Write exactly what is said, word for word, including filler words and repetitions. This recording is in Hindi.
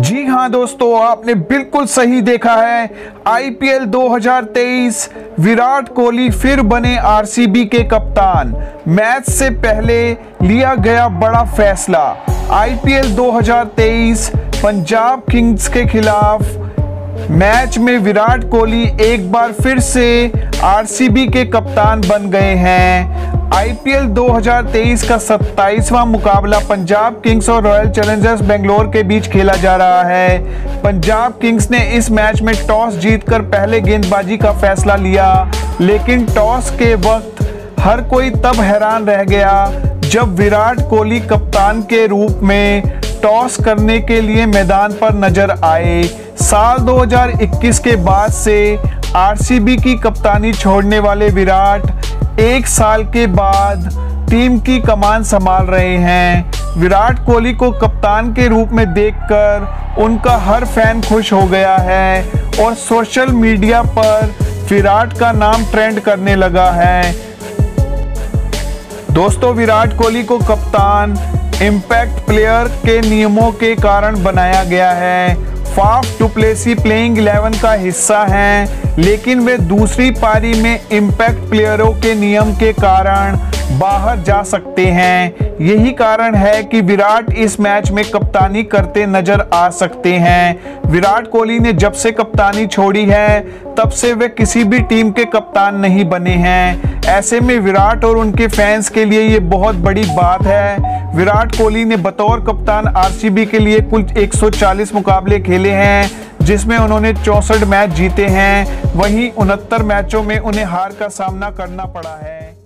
जी हाँ दोस्तों, आपने बिल्कुल सही देखा है। आईपीएल दो हज़ार तेईस विराट कोहली फिर बने आरसीबी के कप्तान। मैच से पहले लिया गया बड़ा फैसला। आईपीएल दो हज़ार तेईस पंजाब किंग्स के खिलाफ मैच में विराट कोहली एक बार फिर से आरसीबी के कप्तान बन गए हैं। आईपीएल दो हज़ार तेईस का सत्ताईसवां मुकाबला पंजाब किंग्स और रॉयल चैलेंजर्स बेंगलोर के बीच खेला जा रहा है। पंजाब किंग्स ने इस मैच में टॉस जीतकर पहले गेंदबाजी का फैसला लिया, लेकिन टॉस के वक्त हर कोई तब हैरान रह गया जब विराट कोहली कप्तान के रूप में टॉस करने के लिए मैदान पर नजर आए। साल दो हज़ार इक्कीस के बाद से आरसीबी की कप्तानी छोड़ने वाले विराट एक साल के बाद टीम की कमान संभाल रहे हैं। विराट कोहली को कप्तान के रूप में देखकर उनका हर फैन खुश हो गया है और सोशल मीडिया पर विराट का नाम ट्रेंड करने लगा है। दोस्तों, विराट कोहली को कप्तान इम्पैक्ट प्लेयर के नियमों के कारण बनाया गया है। Faf du Plessis playing eleven का हिस्सा हैं, लेकिन वे दूसरी पारी में इम्पैक्ट प्लेयरों के नियम के कारण बाहर जा सकते हैं। यही कारण है कि विराट इस मैच में कप्तानी करते नजर आ सकते हैं। विराट कोहली ने जब से कप्तानी छोड़ी है तब से वे किसी भी टीम के कप्तान नहीं बने हैं। ऐसे में विराट और उनके फैंस के लिए ये बहुत बड़ी बात है। विराट कोहली ने बतौर कप्तान आरसीबी के लिए कुल एक सौ चालीस मुकाबले खेले हैं, जिसमें उन्होंने चौसठ मैच जीते हैं। वहीं उनहत्तर मैचों में उन्हें हार का सामना करना पड़ा है।